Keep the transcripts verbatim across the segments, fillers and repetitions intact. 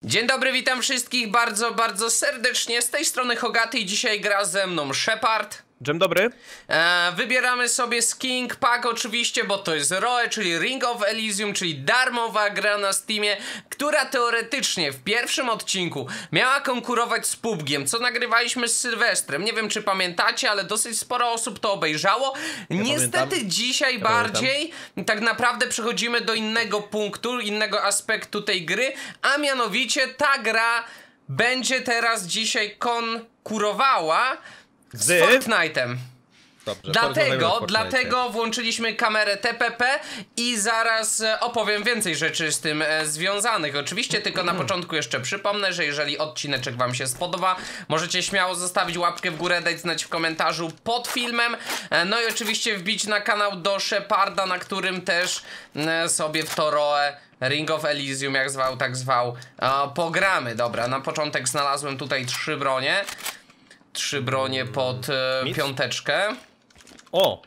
Dzień dobry, witam wszystkich bardzo, bardzo serdecznie. Z tej strony Hogaty i dzisiaj gra ze mną Shepard. Dzień dobry. E, wybieramy sobie Skin Pack oczywiście, bo to jest R O E, czyli Ring of Elysium, czyli darmowa gra na Steamie, która teoretycznie w pierwszym odcinku miała konkurować z P U B Giem, co nagrywaliśmy z Sylwestrem. Nie wiem, czy pamiętacie, ale dosyć sporo osób to obejrzało. Ja Niestety pamiętam. dzisiaj ja bardziej pamiętam. tak naprawdę przechodzimy do innego punktu, innego aspektu tej gry, a mianowicie ta gra będzie teraz dzisiaj konkurowała z, z Fortnite'em. Dobrze, dlatego, dlatego włączyliśmy kamerę T P P i zaraz opowiem więcej rzeczy z tym e, związanych. Oczywiście tylko na początku jeszcze przypomnę, że jeżeli odcineczek wam się spodoba, możecie śmiało zostawić łapkę w górę, dać znać w komentarzu pod filmem. E, no i oczywiście wbić na kanał do Sheparda, na którym też e, sobie w to R O E Ring of Elysium, jak zwał, tak zwał, e, pogramy. Dobra, na początek znalazłem tutaj trzy bronie. Trzy bronie pod e, piąteczkę. O!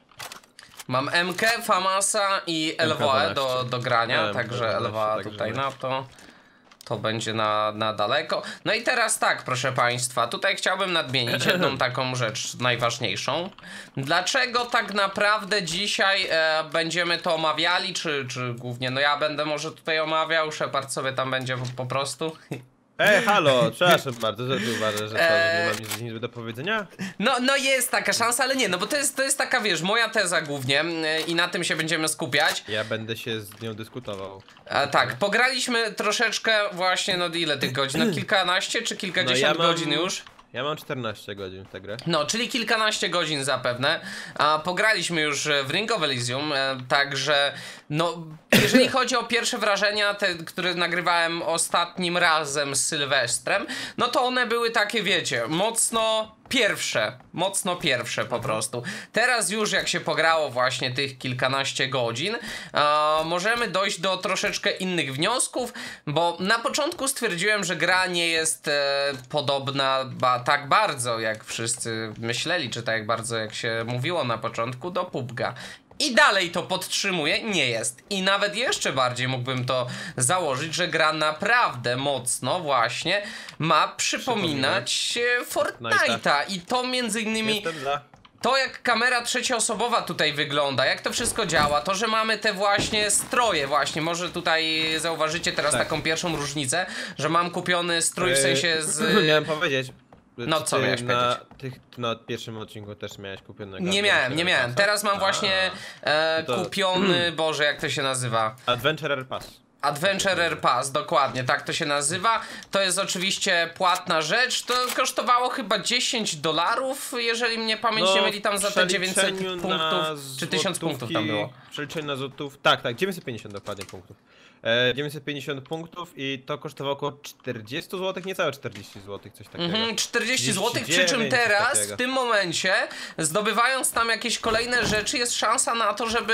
Mam M K, Famasa i L W E do, do grania, no, także L W E tutaj na to. To będzie na, na daleko. No i teraz tak, proszę państwa, tutaj chciałbym nadmienić jedną taką rzecz najważniejszą. Dlaczego tak naprawdę dzisiaj e, będziemy to omawiali, czy, czy głównie, no ja będę może tutaj omawiał, Shepard sobie tam będzie po, po prostu... Ej, halo, przepraszam bardzo, że tu uważasz, że, co, że nie mam nic, nic do powiedzenia? No, no jest taka szansa, ale nie, no bo to jest, to jest taka, wiesz, moja teza głównie yy, i na tym się będziemy skupiać. Ja będę się z nią dyskutował. A, tak, pograliśmy troszeczkę właśnie, no ile tych godzin? No kilkanaście czy kilkadziesiąt no ja mam... godzin już? Ja mam czternaście godzin w tę grę. No, czyli kilkanaście godzin zapewne. A pograliśmy już w Ring of Elysium, e, także no, jeżeli chodzi o pierwsze wrażenia, te, które nagrywałem ostatnim razem z Sylwestrem, no to one były takie, wiecie, mocno pierwsze, mocno pierwsze po prostu. Teraz już jak się pograło właśnie tych kilkanaście godzin, e, możemy dojść do troszeczkę innych wniosków, bo na początku stwierdziłem, że gra nie jest e, podobna ba, tak bardzo, jak wszyscy myśleli, czy tak bardzo jak się mówiło na początku, do P U B Ga. I dalej to podtrzymuję, nie jest. I nawet jeszcze bardziej mógłbym to założyć, że gra naprawdę mocno właśnie ma przypominać Fortnite'a. I to między innymi to, jak kamera trzecioosobowa tutaj wygląda, jak to wszystko działa, to, że mamy te właśnie stroje właśnie, może tutaj zauważycie teraz tak. taką pierwszą różnicę, że mam kupiony strój w sensie z... Miałem powiedzieć. No co miałeś na powiedzieć? Tych, na pierwszym odcinku też miałeś kupionego. Nie miałem, nie miałem. Teraz mam właśnie e, to... kupiony, Boże, jak to się nazywa? Adventurer Pass. Adventurer Pass, dokładnie, tak to się nazywa. To jest oczywiście płatna rzecz. To kosztowało chyba dziesięć dolarów, jeżeli mnie pamięć nie no, myli, tam za te dziewięćset punktów, czy tysiąc punktów tam było. W przeliczeniu na złotów, tak, tak, dziewięćset pięćdziesiąt dokładnie punktów. E, dziewięćset pięćdziesiąt punktów i to kosztowało około czterdzieści złotych, niecałe czterdzieści złotych, coś takiego. Mhm, czterdzieści złotych, przy czym teraz, w tym momencie, zdobywając tam jakieś kolejne rzeczy, jest szansa na to, żeby,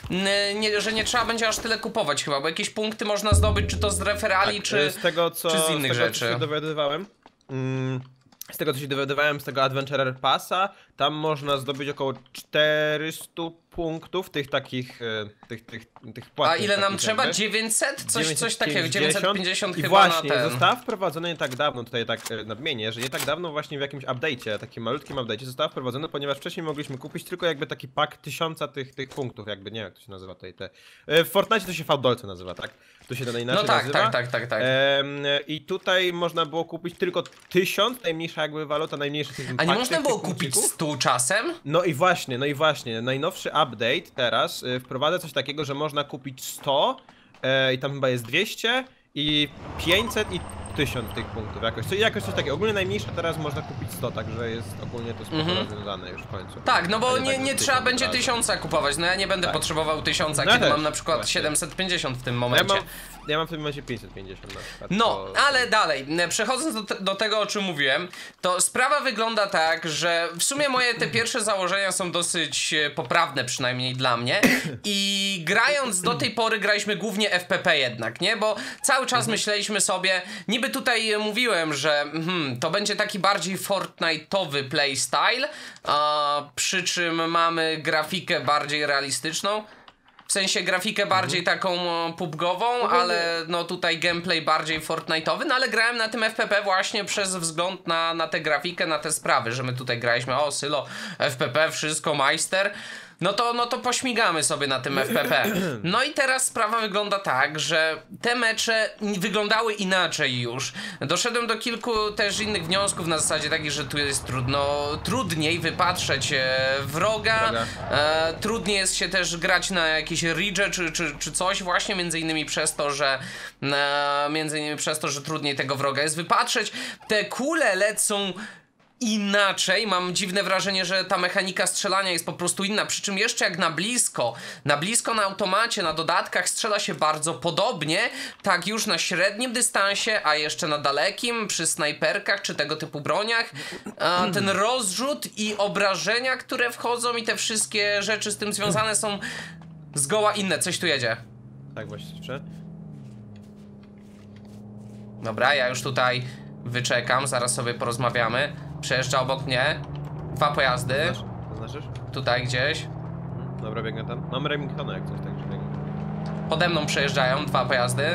nie, że nie trzeba będzie aż tyle kupować chyba, bo jakieś punkty można zdobyć, czy to z referali, tak, czy, z tego, co, czy z innych z tego, rzeczy. Co się dowiadywałem, mm, z tego co się dowiadywałem z tego Adventurer Passa, tam można zdobyć około czterysta punktów tych takich, tych, tych, tych płatnych. A ile nam trzeba? Jakby. dziewięćset? Coś, dziewięćset coś takiego, dziewięćset pięćdziesiąt I chyba właśnie, na ten. została wprowadzona nie tak dawno, tutaj tak nadmienię, że nie tak dawno właśnie w jakimś update'cie, takim malutkim update'cie została wprowadzona, ponieważ wcześniej mogliśmy kupić tylko jakby taki pak tysiąca tych, tych punktów, jakby nie wiem jak to się nazywa tutaj te. W Fortnite to się fałdolce nazywa, tak? To się to inaczej no tak, nazywa. tak, tak, tak, tak. Ehm, I tutaj można było kupić tylko tysiąc, najmniejsza jakby waluta, najmniejszy tych. A nie można było kupić stu czasem? No i właśnie, no i właśnie, najnowszy update teraz y, wprowadza coś takiego, że można kupić sto y, i tam chyba jest dwieście i pięćset i tysiąc tych punktów jakoś, co, jakoś coś takiego. Ogólnie najmniejsze teraz można kupić sto, także jest ogólnie to spoko mm-hmm. rozwiązane już w końcu. Tak, no bo nie, nie, tak nie trzeba będzie razy. tysiąca kupować, no ja nie będę tak. potrzebował tysiąca, no kiedy też, mam na przykład właśnie. siedemset pięćdziesiąt w tym momencie. Ja mam, ja mam w tym momencie pięćset pięćdziesiąt na przykład. No, to... ale dalej, przechodząc do, te, do tego, o czym mówiłem, to sprawa wygląda tak, że w sumie moje te pierwsze założenia są dosyć poprawne, przynajmniej dla mnie, i grając do tej pory graliśmy głównie F P P jednak, nie? Bo cały czas mhm. myśleliśmy sobie, niby tutaj mówiłem, że hmm, to będzie taki bardziej Fortnite'owy playstyle, a, przy czym mamy grafikę bardziej realistyczną. W sensie grafikę bardziej mhm. taką pubgową, mhm. ale no tutaj gameplay bardziej Fortnite'owy, no ale grałem na tym F P P właśnie przez wzgląd na, na tę grafikę, na te sprawy, że my tutaj graliśmy, o Sylo, F P P, wszystko, majster. No to, no to pośmigamy sobie na tym F P P. No i teraz sprawa wygląda tak, że te mecze wyglądały inaczej już. Doszedłem do kilku też innych wniosków na zasadzie takich, że tu jest trudno, trudniej wypatrzeć e, wroga, e, trudniej jest się też grać na jakieś ridge czy, czy, czy coś właśnie, między innymi przez to, że e, między innymi przez to, że trudniej tego wroga jest wypatrzeć. Te kule lecą inaczej, mam dziwne wrażenie, że ta mechanika strzelania jest po prostu inna, przy czym jeszcze jak na blisko, na blisko na automacie, na dodatkach strzela się bardzo podobnie, tak już na średnim dystansie, a jeszcze na dalekim, przy snajperkach czy tego typu broniach, a ten rozrzut i obrażenia, które wchodzą i te wszystkie rzeczy z tym związane są zgoła inne. Coś tu jedzie. Tak właśnie słyszę. Dobra, ja już tutaj wyczekam, zaraz sobie porozmawiamy. Przejeżdża obok mnie. Dwa pojazdy. Zaznaczysz? Tutaj gdzieś. Dobra, biegnę tam. Mam Remingtona jak coś, tak, że biegnę. Pode mną przejeżdżają dwa pojazdy.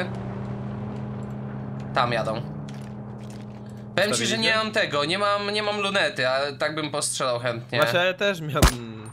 Tam jadą. Powiem ci, że nie mam tego, nie mam, nie mam lunety, ale tak bym postrzelał chętnie. Właśnie ja też miałbym...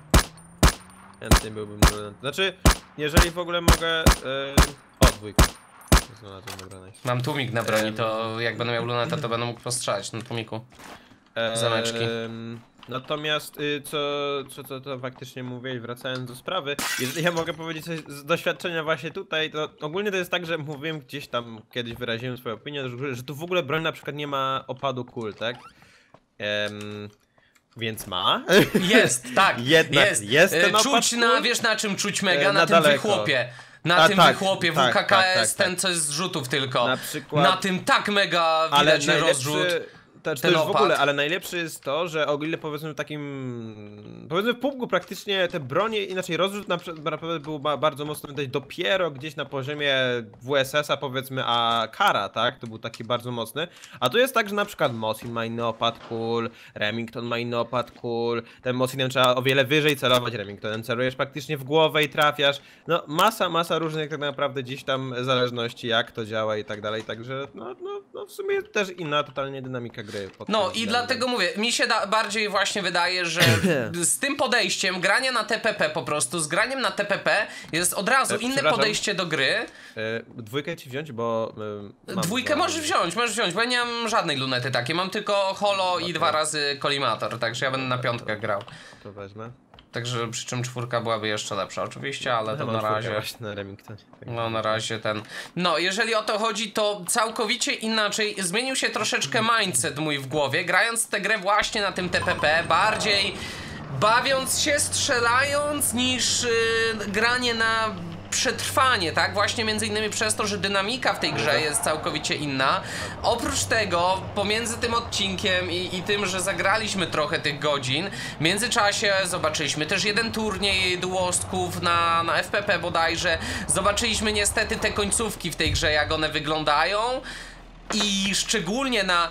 Chętnie byłbym lunet. Znaczy, jeżeli w ogóle mogę... Yy... O, dwójkę. Znalazłem, dobra, nice. Mam tłumik na broni, to jak będę miał lunetę, to będę mógł postrzelać na tłumiku. Zameczki. Ehm, natomiast y, co, co, co to faktycznie mówię i wracając do sprawy, jeżeli ja mogę powiedzieć coś z doświadczenia właśnie tutaj, to ogólnie to jest tak, że mówiłem gdzieś tam, kiedyś wyraziłem swoją opinię, że, że tu w ogóle broń na przykład nie ma opadu kul, tak? Ehm, więc ma. Jest, tak, Jednak jest. jest ten e, opad Czuć kul? na, wiesz na czym czuć mega? E, na, na tym daleko. wychłopie. Na A, tym tak, wychłopie tak, W K K S, tak, tak, tak. ten co jest z rzutów tylko. Na przykład... Na tym tak mega Ale widać rozrzut. To, to już w ogóle, ale najlepsze jest to, że o ile powiedzmy w takim... Powiedzmy w pubgu praktycznie te bronie, inaczej rozrzut naprawdę był ba bardzo mocno widać dopiero gdzieś na poziomie W S S-a powiedzmy, a Kara, tak? To był taki bardzo mocny. A tu jest tak, że na przykład Mosin ma inny opad kul, Remington ma inny opad kul, ten Mosinem trzeba o wiele wyżej celować, Remingtonem celujesz praktycznie w głowę i trafiasz. No masa, masa różnych tak naprawdę gdzieś tam zależności jak to działa i tak dalej, także no, no, no w sumie też inna totalnie dynamika gry. No i dlatego mówię, mi się da, bardziej właśnie wydaje, że z tym podejściem grania na T P P po prostu, z graniem na T P P jest od razu e, inne podejście do gry. E, dwójkę ci wziąć, bo... E, mam Dwójkę dwa. możesz wziąć, możesz wziąć, bo ja nie mam żadnej lunety takiej, mam tylko holo okay. i dwa razy kolimator, także ja będę na piątkę grał. To wezmę. Także przy czym czwórka byłaby jeszcze lepsza oczywiście, ale ja to na razie... Na Remington. No na razie ten... No jeżeli o to chodzi, to całkowicie inaczej zmienił się troszeczkę mindset mój w głowie, grając tę grę właśnie na tym T P P, bardziej bawiąc się, strzelając niż yy, granie na przetrwanie, tak? Właśnie między innymi przez to, że dynamika w tej grze jest całkowicie inna. Oprócz tego, pomiędzy tym odcinkiem i, i tym, że zagraliśmy trochę tych godzin, w międzyczasie zobaczyliśmy też jeden turniej duostków na, na F P P bodajże. Zobaczyliśmy niestety te końcówki w tej grze, jak one wyglądają. I szczególnie na...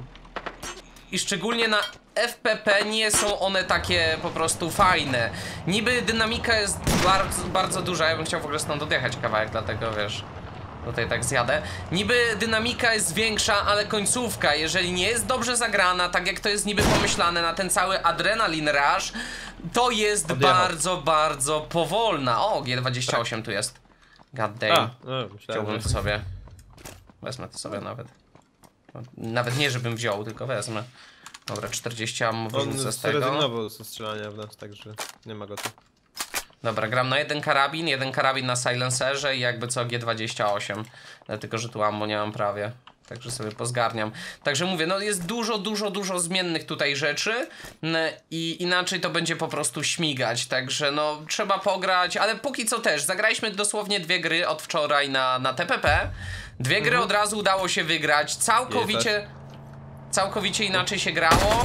I szczególnie na F P P nie są one takie po prostu fajne. Niby dynamika jest bardzo, bardzo duża, ja bym chciał w ogóle stąd odjechać kawałek, dlatego wiesz, tutaj tak zjadę. Niby dynamika jest większa, ale końcówka, jeżeli nie jest dobrze zagrana, tak jak to jest niby pomyślane na ten cały adrenalin rush, to jest Odjechał. bardzo, bardzo powolna. O, G dwadzieścia osiem tak. tu jest. God damn. A, no, chciałbym to sobie. Wezmę to sobie nawet. Nawet nie, żebym wziął, tylko wezmę. Dobra, czterdzieści ammo wyrzucę z tego. On zrezygnował ze strzelania w nas, także nie ma go tu. Dobra, gram na jeden karabin, jeden karabin na silencerze i jakby co G dwadzieścia osiem. Tylko, że tu ammo nie mam prawie. Także sobie pozgarniam. Także mówię, no jest dużo, dużo, dużo zmiennych tutaj rzeczy i inaczej to będzie po prostu śmigać. Także no trzeba pograć, ale póki co też. Zagraliśmy dosłownie dwie gry od wczoraj na, na T P P. Dwie gry mhm. od razu udało się wygrać. Całkowicie... Całkowicie inaczej się grało.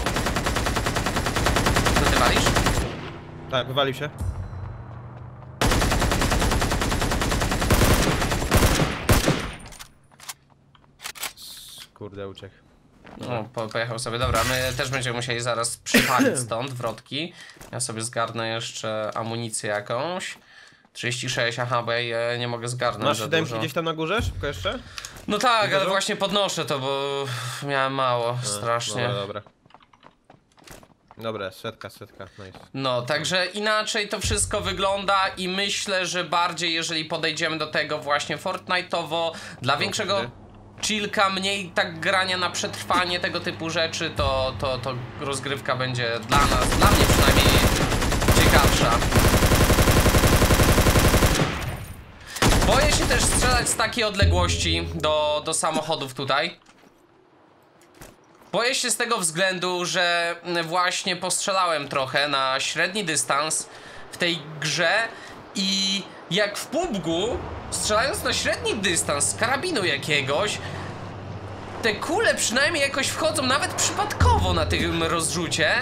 Co ty walisz? Tak, wywalił się. Kurde, uciekł. No, po, pojechał sobie. Dobra, my też będziemy musieli zaraz przypalić stąd wrotki. Ja sobie zgarnę jeszcze amunicję jakąś. trzydzieści sześć, aha, bo ja nie mogę zgarnąć Masz za siódemki dużo. gdzieś tam na górze? Szybko jeszcze? No tak, ale Dużo? właśnie podnoszę to, bo miałem mało, A, strasznie. Dobra, dobra. Dobra, setka, setka, nice. No, także inaczej to wszystko wygląda i myślę, że bardziej jeżeli podejdziemy do tego właśnie Fortnite'owo, dla większego chillka, mniej tak grania na przetrwanie, tego typu rzeczy, to, to, to rozgrywka będzie dla nas, dla mnie przynajmniej ciekawsza. Boję się też strzelać z takiej odległości do, do samochodów tutaj. Boję się z tego względu, że właśnie postrzelałem trochę na średni dystans w tej grze i jak w P U B G-u, strzelając na średni dystans z karabinu jakiegoś, te kule przynajmniej jakoś wchodzą nawet przypadkowo na tym rozrzucie.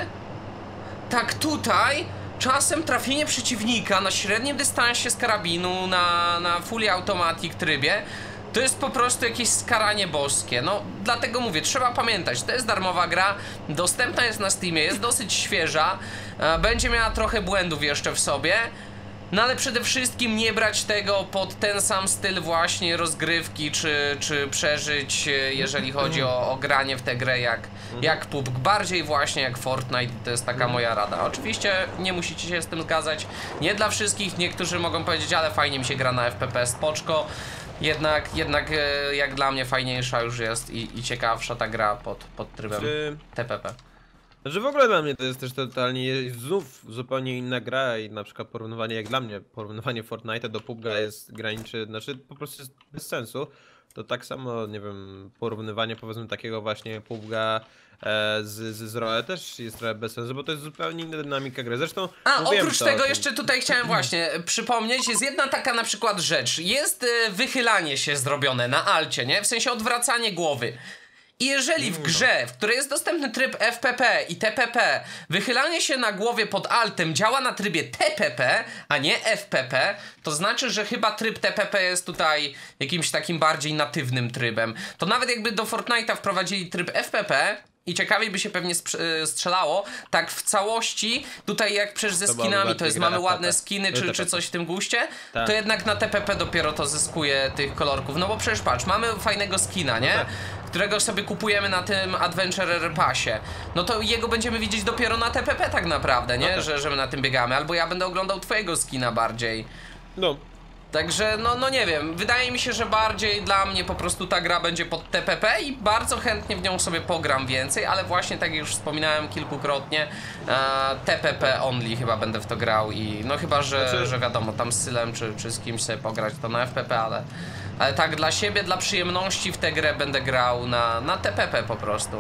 Tak tutaj czasem trafienie przeciwnika na średnim dystansie z karabinu na, na fully automatic trybie to jest po prostu jakieś skaranie boskie. No, dlatego mówię, trzeba pamiętać, to jest darmowa gra, dostępna jest na Steamie, jest dosyć świeża, e, będzie miała trochę błędów jeszcze w sobie, no ale przede wszystkim nie brać tego pod ten sam styl właśnie rozgrywki, czy, czy przeżyć, jeżeli chodzi o, o granie w tę grę jak, jak P U B G, bardziej właśnie jak Fortnite, to jest taka moja rada. Oczywiście nie musicie się z tym zgadzać, nie dla wszystkich, niektórzy mogą powiedzieć, ale fajnie mi się gra na F P P, spoczko. Jednak, jednak e, jak dla mnie fajniejsza już jest i, i ciekawsza ta gra pod, pod trybem Czy... T P P. Znaczy w ogóle dla mnie to jest też totalnie znów zupełnie inna gra i na przykład porównywanie, jak dla mnie, porównywanie Fortnite'a do P U B G jest graniczy, znaczy po prostu jest bez sensu. To tak samo, nie wiem, porównywanie powiedzmy takiego właśnie P U B G e, z, z, z R O E też jest trochę bez sensu, bo to jest zupełnie inna dynamika gry. Zresztą A oprócz to tego jeszcze tutaj chciałem właśnie przypomnieć, jest jedna taka na przykład rzecz, jest y, wychylanie się zrobione na alcie, nie? W sensie odwracanie głowy. I jeżeli w grze, w której jest dostępny tryb F P P i T P P, wychylanie się na głowie pod altem działa na trybie T P P, a nie F P P, to znaczy, że chyba tryb T P P jest tutaj jakimś takim bardziej natywnym trybem. To nawet jakby do Fortnite'a wprowadzili tryb F P P i ciekawiej by się pewnie strzelało, tak w całości, tutaj jak przecież ze To skinami, to jest mamy ładne T P P. skiny czy, czy coś w tym guście, Tak. to jednak na T P P dopiero to zyskuje tych kolorków, no bo przecież patrz, mamy fajnego skina, nie? tak. Którego sobie kupujemy na tym Adventurer Passie. No to jego będziemy widzieć dopiero na T P P tak naprawdę, nie? No tak. Że, że my na tym biegamy, albo ja będę oglądał twojego skina bardziej. No. Także no, no nie wiem, wydaje mi się, że bardziej dla mnie po prostu ta gra będzie pod T P P i bardzo chętnie w nią sobie pogram więcej, ale właśnie tak jak już wspominałem kilkukrotnie, e, T P P only chyba będę w to grał i no chyba, że, Znaczy... że wiadomo, tam z Sylem czy, czy z kimś sobie pograć to na F P P, ale, ale tak dla siebie, dla przyjemności w tę grę będę grał na, na T P P po prostu.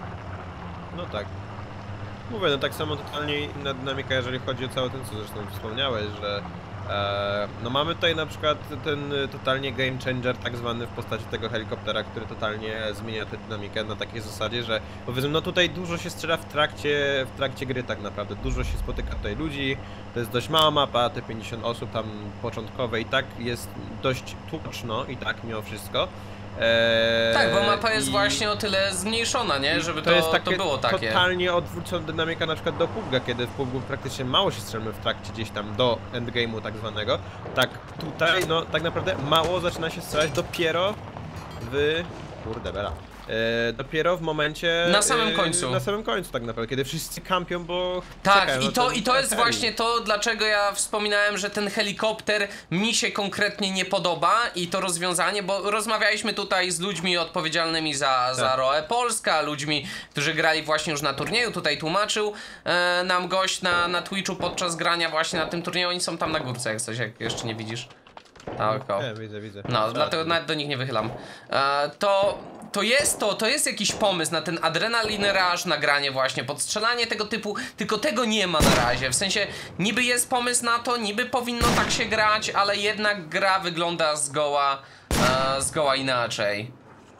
No tak. Mówię, no tak samo totalnie inna dynamika, jeżeli chodzi o cały ten, co zresztą wspomniałeś, że e, no mamy tutaj na przykład ten totalnie game changer tak zwany w postaci tego helikoptera, który totalnie zmienia tę dynamikę na takiej zasadzie, że powiedzmy, no tutaj dużo się strzela w trakcie, w trakcie gry tak naprawdę, dużo się spotyka tutaj ludzi, to jest dość mała mapa, te pięćdziesiąt osób tam początkowe i tak jest dość tłoczno i tak mimo wszystko. Eee, Tak, bo mapa jest i... właśnie o tyle zmniejszona, nie? Żeby to, to, jest takie, to było takie. totalnie odwrócona dynamika na przykład do P U B G, kiedy w P U B G praktycznie mało się strzelmy w trakcie gdzieś tam do endgame'u tak zwanego. Tak tutaj, no tak naprawdę mało zaczyna się strzelać dopiero w... kurde bela. E, dopiero w momencie... Na samym e, końcu. Na samym końcu tak naprawdę, kiedy wszyscy kampią, bo... Tak, czekają i na to, ten i to jest heli. właśnie to, dlaczego ja wspominałem, że ten helikopter mi się konkretnie nie podoba i to rozwiązanie, bo rozmawialiśmy tutaj z ludźmi odpowiedzialnymi za, za Tak. R O E Polska, ludźmi, którzy grali właśnie już na turnieju, tutaj tłumaczył e, nam gość na, na Twitchu podczas grania właśnie na tym turnieju, oni są tam na górce, jak coś, jak jeszcze nie widzisz. Tak, o. Nie, widzę, widzę. No, Tak. dlatego nawet do nich nie wychylam. E, to, to jest to, to jest jakiś pomysł na ten adrenaline rush, nagranie właśnie, podstrzelanie tego typu, tylko tego nie ma na razie. W sensie, niby jest pomysł na to, niby powinno tak się grać, ale jednak gra wygląda zgoła, e, zgoła inaczej.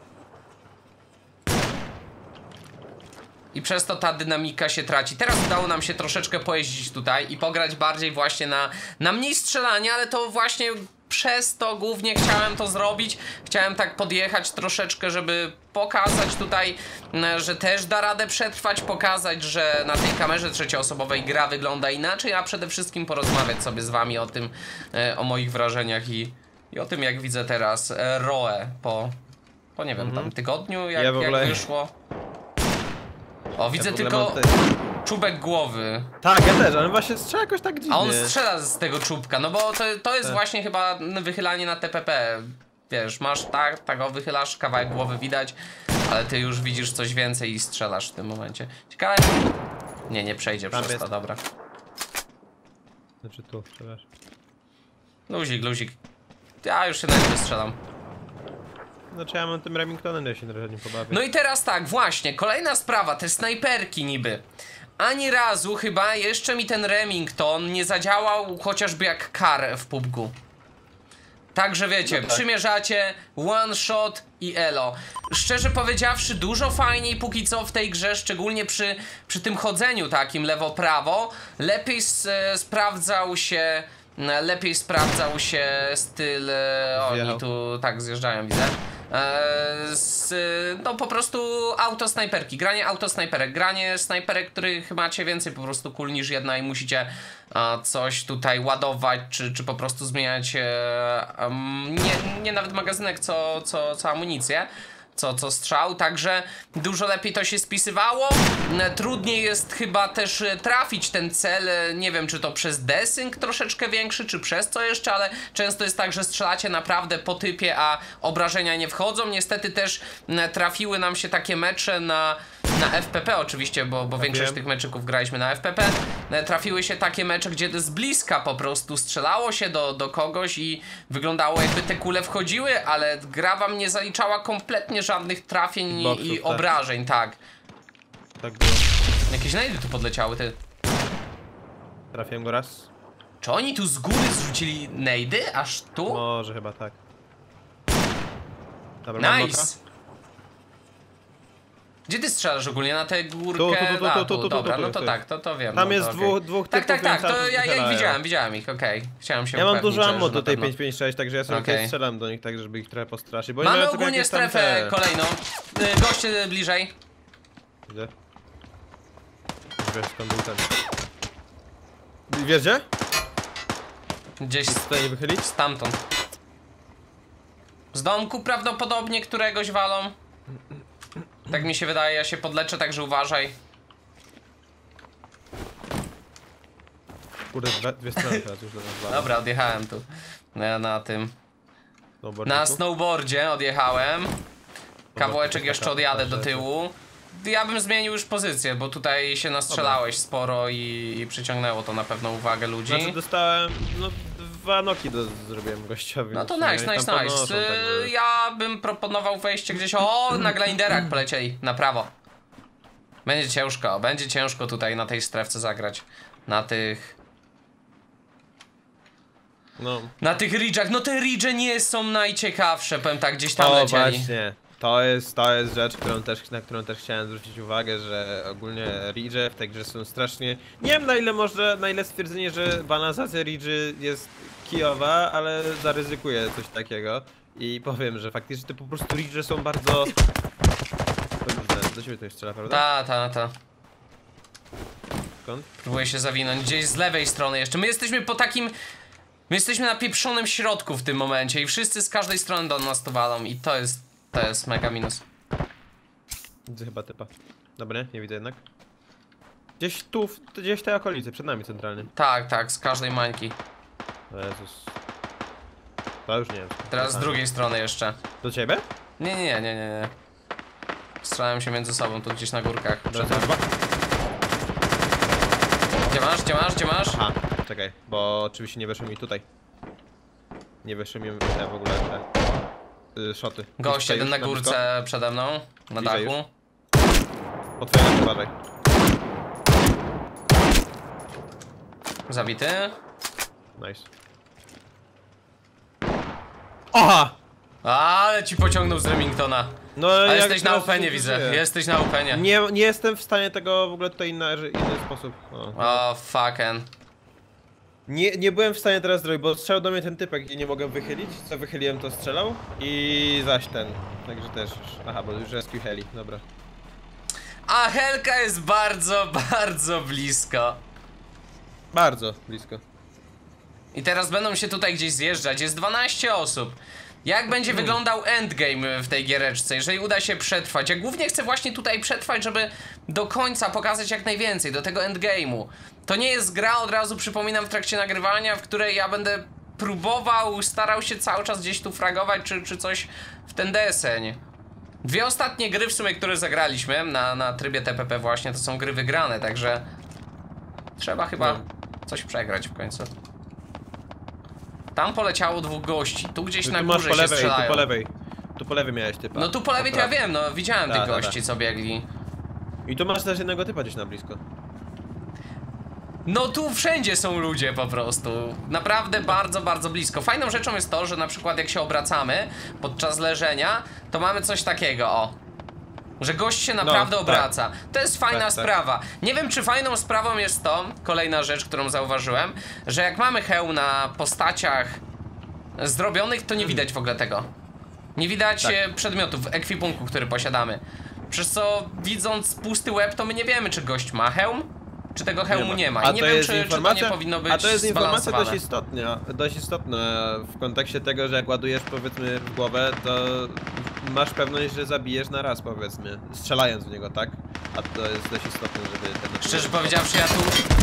I przez to ta dynamika się traci. Teraz udało nam się troszeczkę pojeździć tutaj i pograć bardziej właśnie na, na mniej strzelania, ale to właśnie przez to głównie chciałem to zrobić. Chciałem tak podjechać troszeczkę, żeby pokazać tutaj, że też da radę przetrwać, pokazać, że na tej kamerze trzecioosobowej gra wygląda inaczej, a przede wszystkim porozmawiać sobie z wami o tym, o moich wrażeniach i, i o tym, jak widzę teraz Roe po, po nie wiem, mhm. tam tygodniu, jak, ja w ogóle... jak wyszło. O, widzę ja tylko czubek głowy. Tak, ja też, ale właśnie strzela jakoś tak dziwnie. A on strzela z tego czubka, no bo to, to jest tak. właśnie chyba wychylanie na T P P. Wiesz, masz tak, tak o wychylasz, kawałek głowy widać, ale ty już widzisz coś więcej i strzelasz w tym momencie. Ciekawe. Nie, nie przejdzie Tam przez jest. to, dobra. Znaczy tu, strzelasz. Luzik, luzik. Ja już się na niego strzelam. Znaczy ja mam tym Remingtonem, ja się trochę nie pobawię. No i teraz tak, właśnie, kolejna sprawa, te snajperki niby. Ani razu chyba jeszcze mi ten Remington nie zadziałał chociażby jak kar w P U B G-u. Także wiecie, no tak. przymierzacie, one shot i elo. Szczerze powiedziawszy, dużo fajniej póki co w tej grze, szczególnie przy, przy tym chodzeniu takim lewo-prawo. Lepiej s, sprawdzał się, lepiej sprawdzał się styl, oni tu tak zjeżdżają, widzę. Z, no po prostu autosnajperki, granie autosnajperek, granie snajperek, których macie więcej po prostu kul niż jedna i musicie a, coś tutaj ładować, czy, czy po prostu zmieniać e, um, nie, nie nawet magazynek, co, co, co amunicję, co, co strzał, także dużo lepiej to się spisywało. Trudniej jest chyba też trafić ten cel, nie wiem czy to przez desync troszeczkę większy, czy przez co jeszcze, ale często jest tak, że strzelacie naprawdę po typie, a obrażenia nie wchodzą. Niestety też trafiły nam się takie mecze na na F P P oczywiście, bo, bo większość wiem. tych meczyków graliśmy na F P P. Trafiły się takie mecze, gdzie z bliska po prostu strzelało się do, do kogoś i wyglądało jakby te kule wchodziły, ale gra wam nie zaliczała kompletnie żadnych trafień Boxów, i tak. obrażeń, tak. Tak było. Jakieś najdy tu podleciały, ty. Trafiłem go raz. Czy oni tu z góry zrzucili nejdy? Aż tu? Może chyba tak. Dobra, nice! Gdzie ty strzelasz ogólnie? Na tę górkę? Tu, tu, tu, tu, A, tu, tu, tu, dobra, tu, no to tu. tak, to, to wiem. Tam no, jest to dwóch, okay. dwóch Tak, typów, tak, tak, to ja, ja ich ja widziałem, widziałem ich, okej. Okay. Chciałem się Ja mam upewnić, dużo że, ammo że do tej pewno... pięć pięć sześć, także ja sobie okay. strzelam do nich tak, żeby ich trochę postraszyć. Bo mamy ogólnie strefę te... kolejną. Goście bliżej. Gdzie? Wiesz skąd był ten. Wiesz gdzie? Gdzieś tutaj nie wychylić? Stamtąd. Z domku prawdopodobnie któregoś walą. Tak mi się wydaje, ja się podleczę, także uważaj. Kurde, dwie, dwie strony teraz już do nas. Dobra, odjechałem tu. Na, na tym. Na snowboardzie odjechałem. Kawałeczek jeszcze odjadę do tyłu. Ja bym zmienił już pozycję, bo tutaj się nastrzelałeś Dobra. sporo i, i przyciągnęło to na pewno uwagę ludzi. Znaczy dostałem, no dwa noki do, zrobiłem gościowi. No to nice, nice, nice. Podnoszą, także... Ja bym proponował wejście gdzieś, o, na grinderach polecieli, na prawo. Będzie ciężko, będzie ciężko tutaj na tej strefce zagrać. Na tych... No. Na tych ridge'ach, no te ridge'e nie są najciekawsze, powiem tak, gdzieś tam o, lecieli. Właśnie. To jest, to jest rzecz, którą też, na którą też chciałem zwrócić uwagę, że ogólnie ridge'e w tej grze są strasznie... Nie wiem na ile może, na ile stwierdzenie, że balasacja ridge'y jest kijowa, ale zaryzykuję coś takiego. I powiem, że faktycznie te po prostu ridge'e są bardzo... Do ciebie to już strzela, prawda? Ta, ta, ta. Skąd? Próbuję się zawinąć gdzieś z lewej strony jeszcze. My jesteśmy po takim... My jesteśmy na pieprzonym środku w tym momencie i wszyscy z każdej strony do nas to walą i to jest... To jest mega minus. Widzę chyba typa. Dobra, nie, nie widzę jednak. Gdzieś tu, w, gdzieś w tej okolicy, przed nami centralnie. Tak, tak, z każdej mańki. Jezus. To już nie wiem. Teraz z drugiej strony jeszcze. Do ciebie? Nie, nie, nie, nie, nie. Strzelałem się między sobą, tu gdzieś na górkach. Dobra, gdzie masz, gdzie masz, gdzie masz? Aha, czekaj, bo oczywiście nie weszły mi tutaj. Nie weszły mi te w ogóle te... Szoty. Gość jeden na górce na przede mną, na Bliżej dachu. Otwieram, uważaj. Zabity. Nice. Aha! Ale ci pociągnął z Remingtona. No, a jesteś na openie, widzę. Żyję. Jesteś na openie. Nie, nie jestem w stanie tego w ogóle tutaj na inny sposób. O, oh, fucking. Nie, nie byłem w stanie teraz zrobić, bo strzelał do mnie ten typek i nie mogłem wychylić. Co wychyliłem, to strzelał. I zaś ten. Także też już. Aha, bo już rescue heli, dobra. A Helka jest bardzo, bardzo blisko. Bardzo blisko. I teraz będą się tutaj gdzieś zjeżdżać. Jest dwanaście osób. Jak będzie wyglądał endgame w tej giereczce, jeżeli uda się przetrwać? Ja głównie chcę właśnie tutaj przetrwać, żeby do końca pokazać jak najwięcej, do tego endgame'u. To nie jest gra, od razu przypominam, w trakcie nagrywania, w której ja będę próbował, starał się cały czas gdzieś tu fragować, czy, czy coś w ten deseń. Dwie ostatnie gry w sumie, które zagraliśmy na, na trybie T P P właśnie, to są gry wygrane, także trzeba chyba No. coś przegrać w końcu. Tam poleciało dwóch gości, tu gdzieś Tu na masz górze po się lewej, tu strzelają. po lewej. Tu po lewej miałeś typa. No tu po lewej to ja wiem, no widziałem Ta, tych ta, ta. gości, co biegli. I tu masz też jednego typa gdzieś na blisko. No tu wszędzie są ludzie po prostu. Naprawdę bardzo, bardzo blisko. Fajną rzeczą jest to, że na przykład jak się obracamy podczas leżenia, to mamy coś takiego, o. Że gość się naprawdę tak. obraca. To jest fajna Tak, tak. sprawa. Nie wiem, czy fajną sprawą jest to, kolejna rzecz, którą zauważyłem, że jak mamy hełm na postaciach zrobionych, to nie widać w ogóle tego. Nie widać Tak. e, przedmiotów, ekwipunku, który posiadamy. Przez co, widząc pusty łeb, to my nie wiemy, czy gość ma hełm, czy tego hełmu nie ma. I A nie to wiem, jest czy, czy to informacja, nie powinno być a to jest informacja zbalansowane. dość istotna, dość istotna w kontekście tego, że jak ładujesz powiedzmy w głowę, to masz pewność, że zabijesz na raz powiedzmy, strzelając w niego, tak? A to jest dość istotne, żeby ten... Szczerze powiedziawszy, ja tu...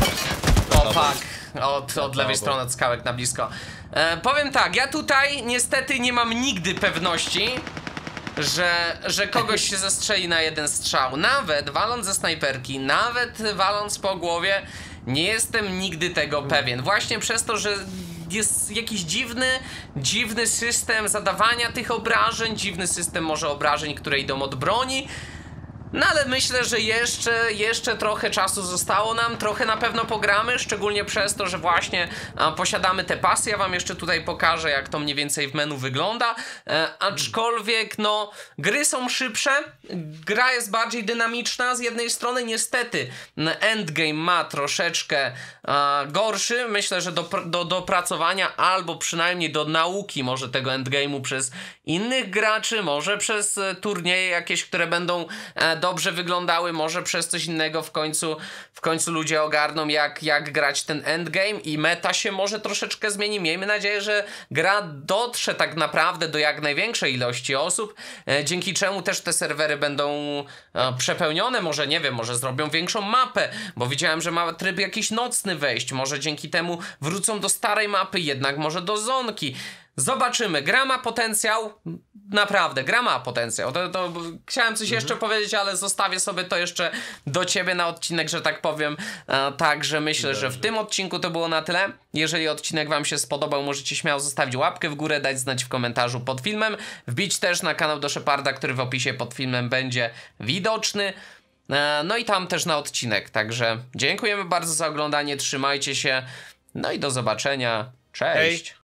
O fuck, od, od lewej Dobra. strony, od skałek na blisko. E, powiem tak, ja tutaj niestety nie mam nigdy pewności, że, że kogoś się zestrzeli na jeden strzał. Nawet waląc ze snajperki, nawet waląc po głowie, nie jestem nigdy tego pewien. Właśnie przez to, że jest jakiś dziwny, dziwny system zadawania tych obrażeń, dziwny system może obrażeń, które idą od broni. No ale myślę, że jeszcze, jeszcze trochę czasu zostało nam, trochę na pewno pogramy, szczególnie przez to, że właśnie a, posiadamy te pasy. Ja wam jeszcze tutaj pokażę, jak to mniej więcej w menu wygląda, e, aczkolwiek no, gry są szybsze, gra jest bardziej dynamiczna z jednej strony, niestety endgame ma troszeczkę a, gorszy, myślę, że do, do dopracowania albo przynajmniej do nauki może tego endgame'u przez innych graczy, może przez e, turnieje jakieś, które będą e, dobrze wyglądały, może przez coś innego w końcu w końcu ludzie ogarną jak, jak grać ten endgame i meta się może troszeczkę zmieni. Miejmy nadzieję, że gra dotrze tak naprawdę do jak największej ilości osób, e, dzięki czemu też te serwery będą e, przepełnione, może nie wiem, może zrobią większą mapę, bo widziałem, że ma tryb jakiś nocny wejść, może dzięki temu wrócą do starej mapy, jednak może do zonki. Zobaczymy, gra ma potencjał, naprawdę, gra ma potencjał, to, to chciałem coś jeszcze powiedzieć, ale zostawię sobie to jeszcze do ciebie na odcinek, że tak powiem, e, także myślę, Dobrze. że w tym odcinku to było na tyle. Jeżeli odcinek wam się spodobał, możecie śmiało zostawić łapkę w górę, dać znać w komentarzu pod filmem, wbić też na kanał do Sheparda, który w opisie pod filmem będzie widoczny. E, no i tam też na odcinek, także dziękujemy bardzo za oglądanie, trzymajcie się, no i do zobaczenia, cześć! Hej.